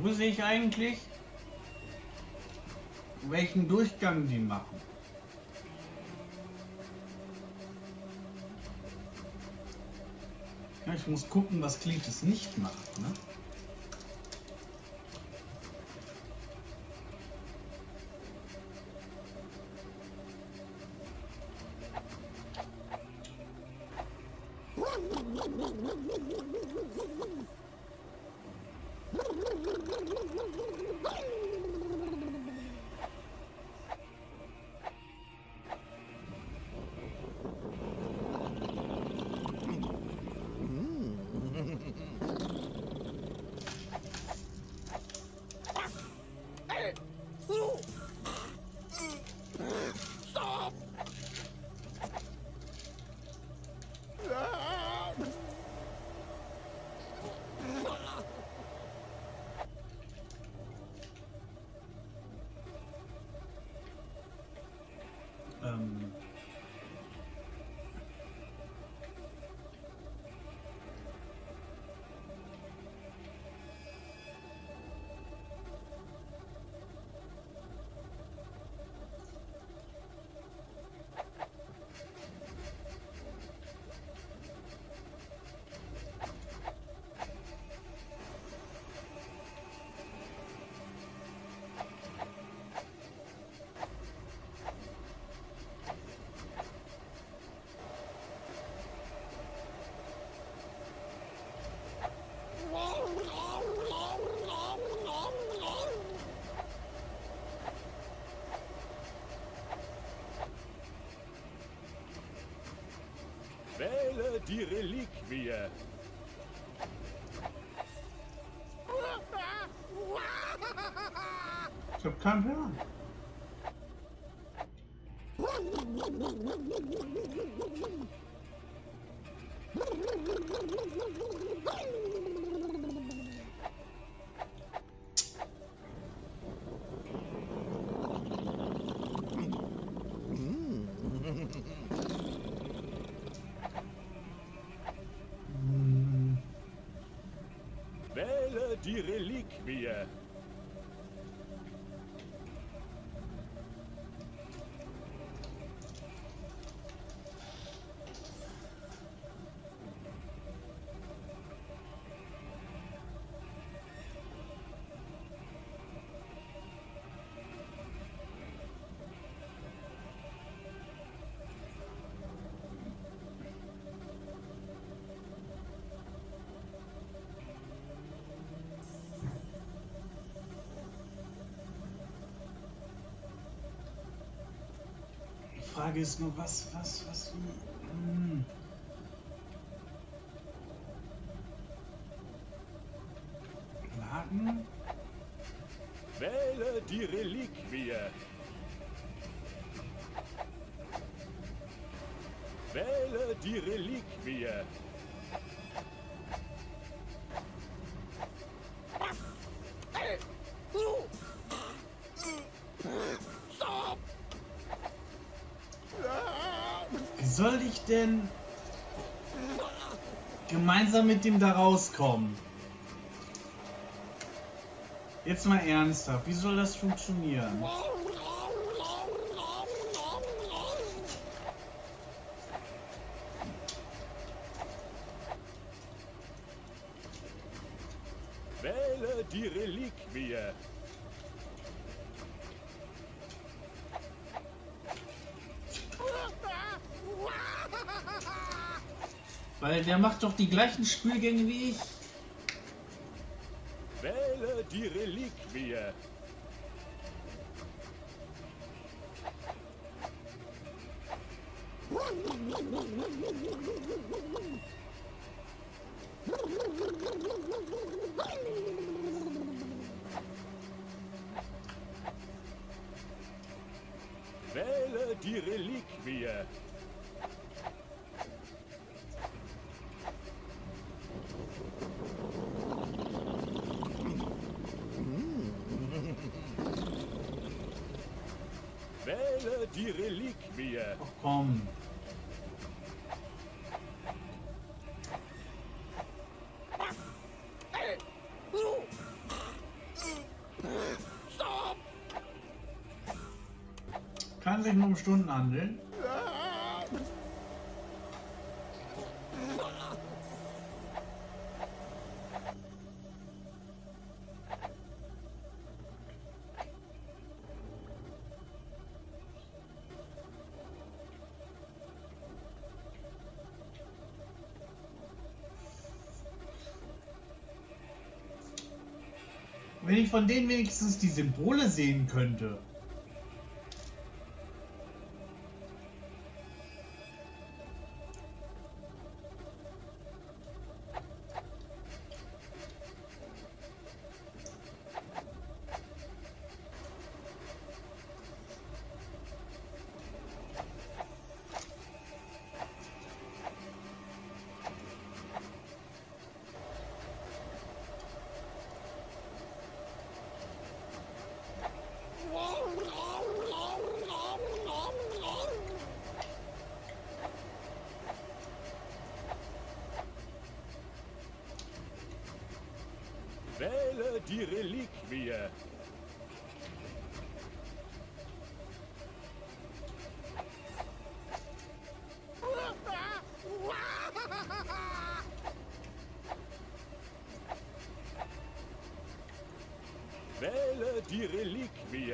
Wo sehe ich eigentlich, welchen Durchgang die machen? Ja, ich muss gucken, was Cletus nicht macht, ne? Wähle die Reliquie. Ich hab keinen Plan. Wähle die Reliquie. Die Frage ist nur, was. Laden? Wähle die Reliquie. Wähle die Reliquie. Wie soll ich denn gemeinsam mit dem da rauskommen? Jetzt mal ernsthaft, wie soll das funktionieren? Wähle die Reliquie. Weil der macht doch die gleichen Spielgänge wie ich. Wähle die Reliquie. Wähle die Reliquie. Wähle die Reliquie. Ach komm. Kann sich nur um Stunden handeln. Wenn ich von denen wenigstens die Symbole sehen könnte. Wähle die Reliquie. Wähle die Reliquie.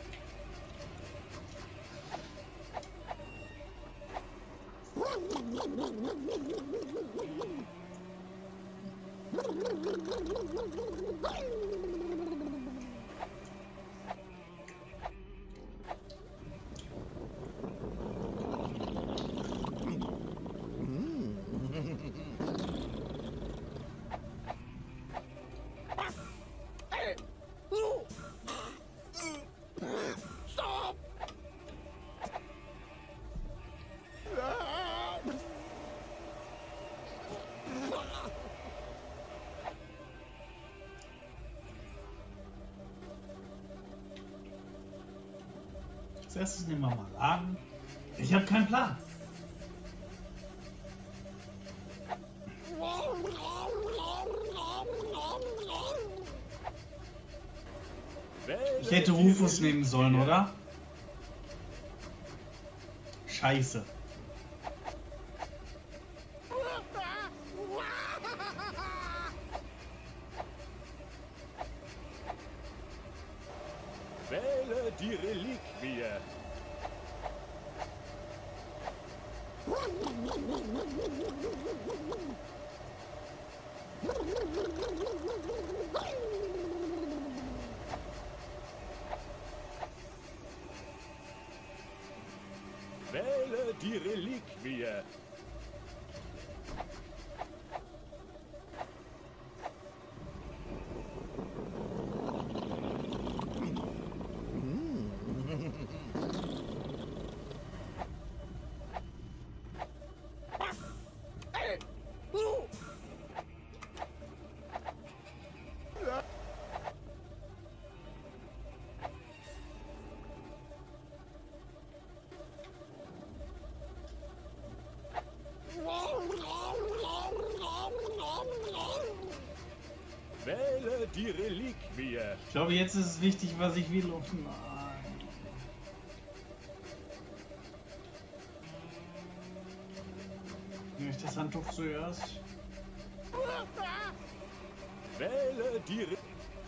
Als erstes nehmen wir mal Laden. Ich habe keinen Plan. Ich hätte Rufus nehmen sollen, oder? Scheiße. Wähle die Reliquie. Wähle die Reliquie. Wähle die Reliquie. Ich glaube, jetzt ist es wichtig, was ich will. Oh nein. Nehme ich das Handtuch zuerst? Wähle die Reliquie.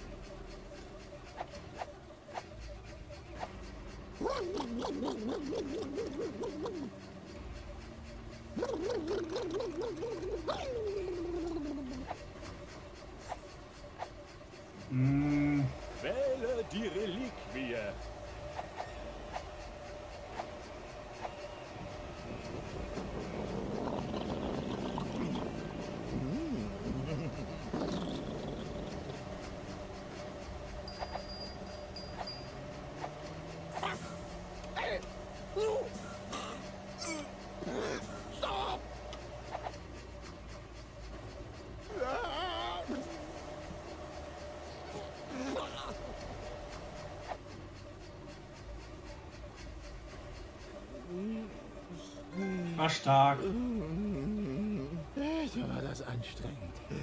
Wähle die Reliquie. War stark. War das anstrengend.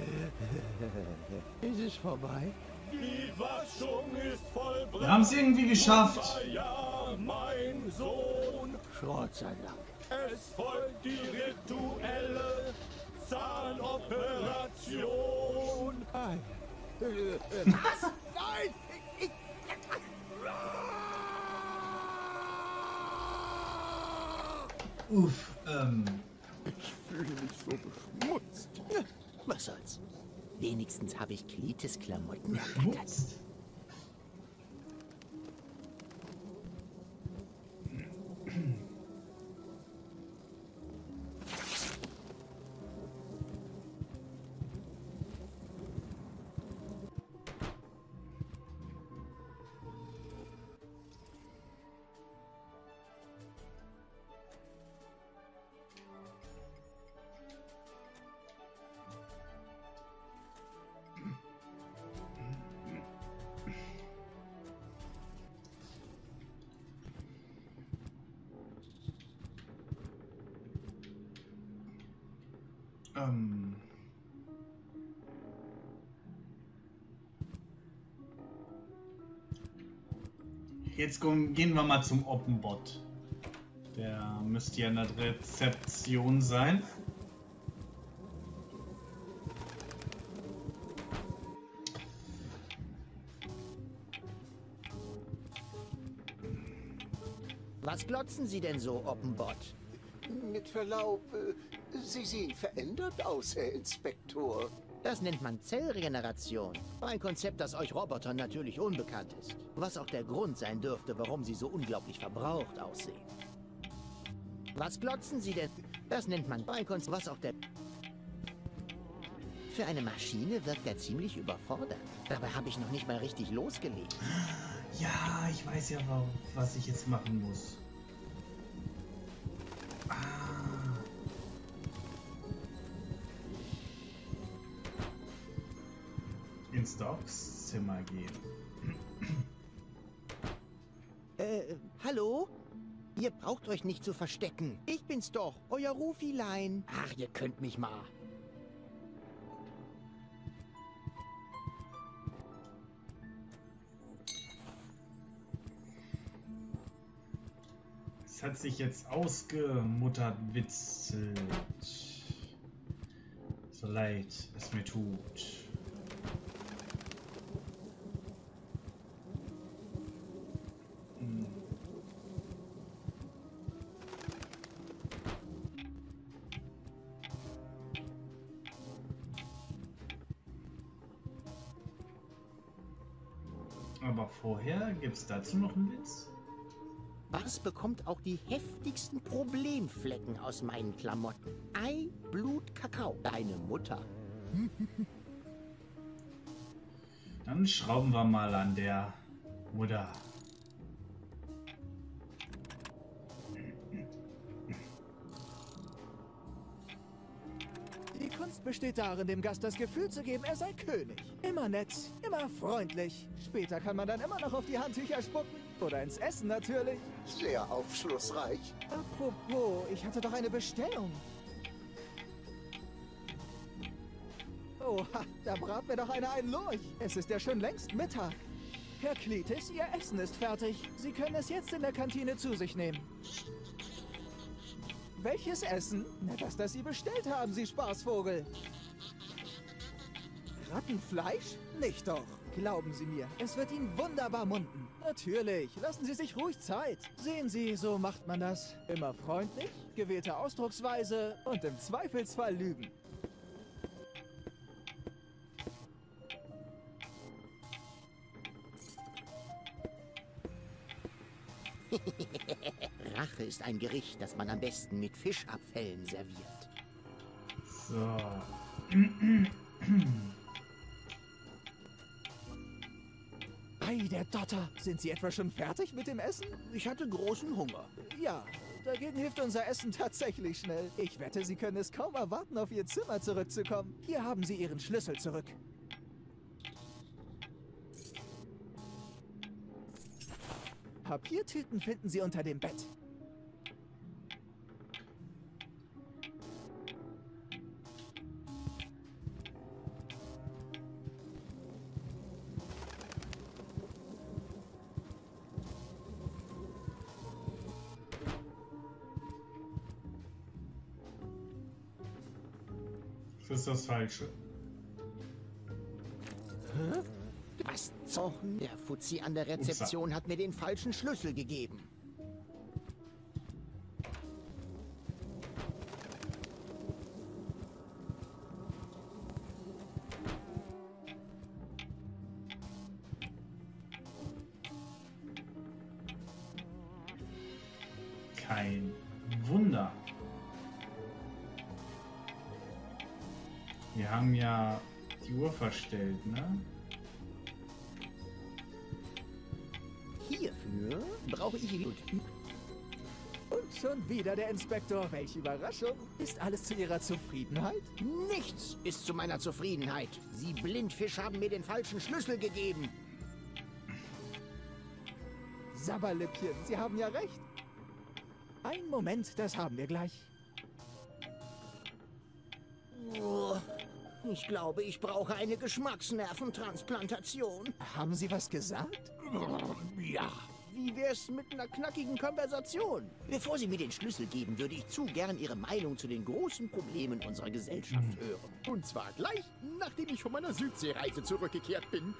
Ist es vorbei? Die Waschung ist vollbracht. Wir haben es irgendwie geschafft. Ja, mein Sohn. Schrott sei Dank. Es folgt die rituelle Zahnoperation. Ei. Was? Nein! Uff, Ich fühle mich so beschmutzt. Was soll's? Wenigstens habe ich Kletes Klamotten ergattert. schmutzt. Jetzt gehen wir mal zum Oppenbot. Der müsste ja in der Rezeption sein. Was glotzen Sie denn so, Oppenbot? Mit Verlaub, Sie sehen verändert aus, Herr Inspektor. Das nennt man Zellregeneration. Ein Konzept, das euch Robotern natürlich unbekannt ist. Was auch der Grund sein dürfte, warum sie so unglaublich verbraucht aussehen. Was glotzen Sie denn? Das nennt man ein Konzept, was auch der... Für eine Maschine wirkt er ziemlich überfordert. Dabei habe ich noch nicht mal richtig losgelegt. Ja, ich weiß ja, was ich jetzt machen muss. Ins Docs-Zimmer gehen. Hallo? Ihr braucht euch nicht zu verstecken. Ich bin's doch, euer Rufilein. Ach, ihr könnt mich mal. Es hat sich jetzt ausgemuttert witzelt. So leid es mir tut. Aber vorher gibt's dazu noch einen Witz. Was bekommt auch die heftigsten Problemflecken aus meinen Klamotten? Ei, Blut, Kakao. Deine Mutter. Dann schrauben wir mal an der Mutter. Die Kunst besteht darin, dem Gast das Gefühl zu geben, er sei König. Immer nett, immer freundlich. Später kann man dann immer noch auf die Handtücher spucken. Oder ins Essen natürlich. Sehr aufschlussreich. Apropos, ich hatte doch eine Bestellung. Oha, da brat mir doch einer einen Lurch. Es ist ja schon längst Mittag. Herr Kletes, Ihr Essen ist fertig. Sie können es jetzt in der Kantine zu sich nehmen. Welches Essen? Na, das Sie bestellt haben, Sie Spaßvogel. Rattenfleisch? Nicht doch. Glauben Sie mir, es wird Ihnen wunderbar munden. Natürlich, lassen Sie sich ruhig Zeit. Sehen Sie, so macht man das. Immer freundlich, gewählte Ausdrucksweise und im Zweifelsfall lügen. Rache ist ein Gericht, das man am besten mit Fischabfällen serviert. So. Ei, der Dotter. Sind Sie etwa schon fertig mit dem Essen? Ich hatte großen Hunger. Ja, dagegen hilft unser Essen tatsächlich schnell. Ich wette, Sie können es kaum erwarten, auf Ihr Zimmer zurückzukommen. Hier haben Sie Ihren Schlüssel zurück. Papiertüten finden Sie unter dem Bett. Das ist das Falsche. Was zum? Der Fuzzi an der Rezeption hat mir den falschen Schlüssel gegeben. Kein Wunder. Wir haben ja die Uhr verstellt, ne? Hierfür brauche ich Idiot. Und schon wieder der Inspektor. Welche Überraschung. Ist alles zu Ihrer Zufriedenheit? Nichts ist zu meiner Zufriedenheit. Sie Blindfisch haben mir den falschen Schlüssel gegeben. Sabberlippchen, Sie haben ja recht. Einen Moment, das haben wir gleich. Oh, ich glaube, ich brauche eine Geschmacksnerventransplantation. Haben Sie was gesagt? Ja. Wie wär's mit einer knackigen Konversation? Bevor Sie mir den Schlüssel geben, würde ich zu gern Ihre Meinung zu den großen Problemen unserer Gesellschaft hören. Und zwar gleich, nachdem ich von meiner Südseereise zurückgekehrt bin.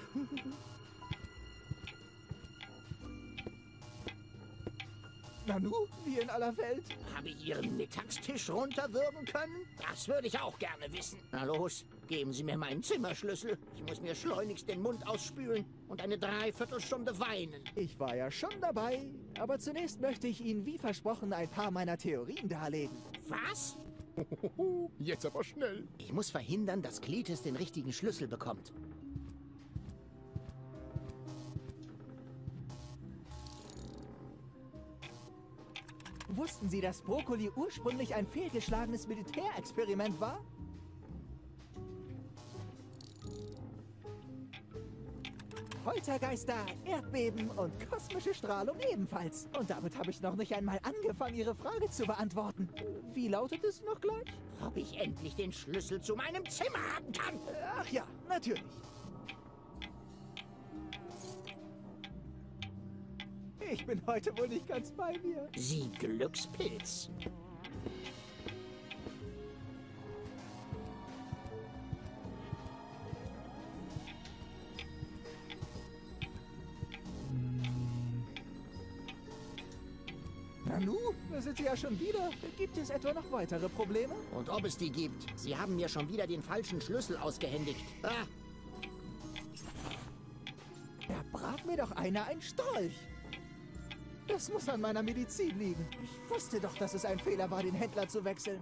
Nanu, wie in aller Welt? Habe ich Ihren Mittagstisch runterwürgen können? Das würde ich auch gerne wissen. Na los, geben Sie mir meinen Zimmerschlüssel. Ich muss mir schleunigst den Mund ausspülen und eine Dreiviertelstunde weinen. Ich war ja schon dabei, aber zunächst möchte ich Ihnen wie versprochen ein paar meiner Theorien darlegen. Was? Jetzt aber schnell. Ich muss verhindern, dass Cletus den richtigen Schlüssel bekommt. Wussten Sie, dass Brokkoli ursprünglich ein fehlgeschlagenes Militärexperiment war? Poltergeister, Erdbeben und kosmische Strahlung ebenfalls. Und damit habe ich noch nicht einmal angefangen, Ihre Frage zu beantworten. Wie lautet es noch gleich? Ob ich endlich den Schlüssel zu meinem Zimmer haben kann? Ach ja, natürlich. Ich bin heute wohl nicht ganz bei mir. Sie Glückspilz. Nanu, da sind Sie ja schon wieder. Gibt es etwa noch weitere Probleme? Und ob es die gibt. Sie haben mir schon wieder den falschen Schlüssel ausgehändigt. Ah, Da brach mir doch einer ein Storch. Das muss an meiner Medizin liegen. Ich wusste doch, dass es ein Fehler war, den Händler zu wechseln.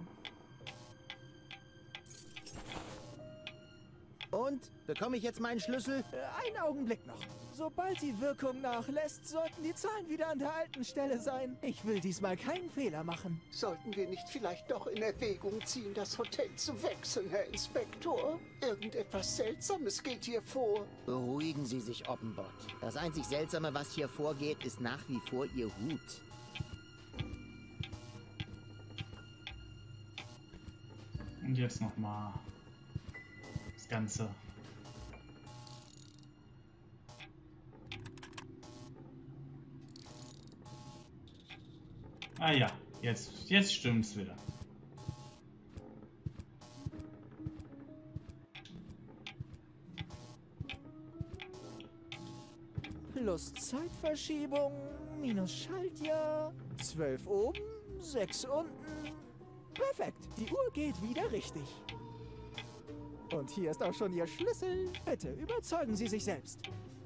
und? Bekomme ich jetzt meinen Schlüssel? Einen Augenblick noch. Sobald die Wirkung nachlässt, sollten die Zahlen wieder an der alten Stelle sein. Ich will diesmal keinen Fehler machen. Sollten wir nicht vielleicht doch in Erwägung ziehen, das Hotel zu wechseln, Herr Inspektor? Irgendetwas Seltsames geht hier vor. Beruhigen Sie sich, Oppenbott. Das einzig Seltsame, was hier vorgeht, ist nach wie vor Ihr Hut. Und jetzt nochmal das Ganze. Ah ja, jetzt stimmt's wieder. Plus Zeitverschiebung, minus Schaltjahr, 12 oben, 6 unten. Perfekt, die Uhr geht wieder richtig. Und hier ist auch schon Ihr Schlüssel. Bitte, überzeugen Sie sich selbst.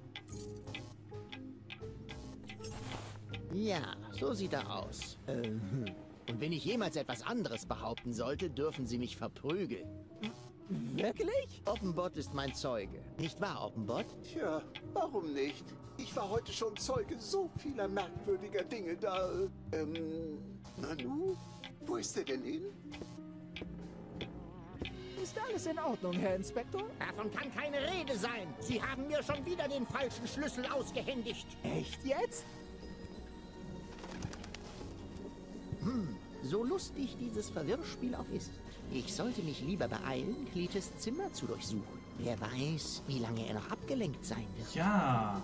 Ja, so sieht er aus. Und wenn ich jemals etwas anderes behaupten sollte, dürfen Sie mich verprügeln. Wirklich? Oppenbott ist mein Zeuge. Nicht wahr, Oppenbott? Tja, warum nicht? Ich war heute schon Zeuge so vieler merkwürdiger Dinge da. Nanu? Wo ist er denn hin? Ist alles in Ordnung, Herr Inspektor? Davon kann keine Rede sein. Sie haben mir schon wieder den falschen Schlüssel ausgehändigt. Echt jetzt? So lustig dieses Verwirrspiel auch ist. Ich sollte mich lieber beeilen, Cletus Zimmer zu durchsuchen. Wer weiß, wie lange er noch abgelenkt sein wird. Ja.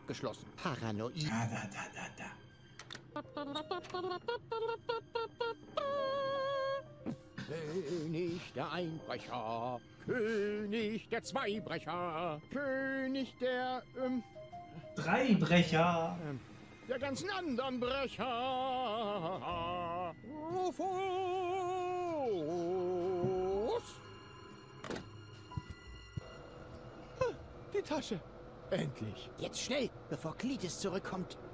abgeschlossen. Paranoid. Da. König der Einbrecher, König der Zweibrecher, König der, Dreibrecher. der ganzen anderen Brecher. Rufus! Die Tasche. Endlich. Jetzt schnell, bevor Cletus zurückkommt.